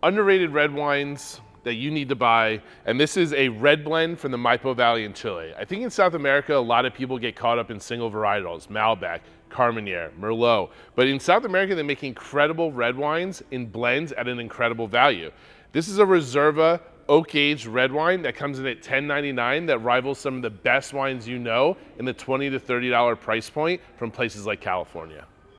underrated red wines that you need to buy, and this is a red blend from the Maipo Valley in Chile. I think in South America, a lot of people get caught up in single varietals, Malbec, Carmenere, Merlot. But in South America, they make incredible red wines in blends at an incredible value. This is a Reserva oak-aged red wine that comes in at $10.99 that rivals some of the best wines you know in the $20 to $30 price point from places like California.